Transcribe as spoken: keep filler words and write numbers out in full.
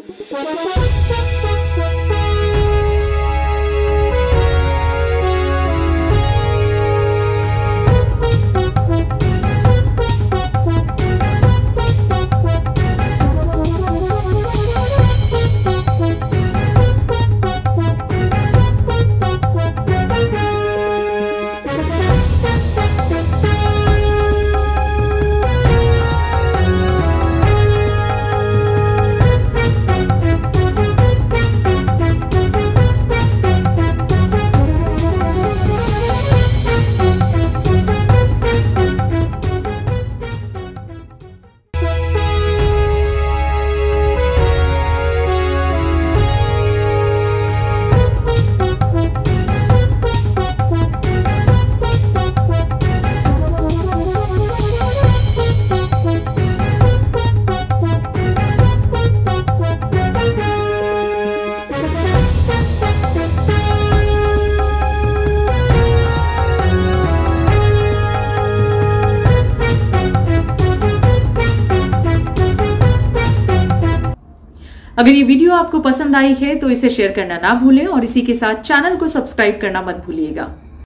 अगर ये वीडियो आपको पसंद आई है तो इसे शेयर करना ना भूलें और इसी के साथ चैनल को सब्सक्राइब करना मत भूलिएगा।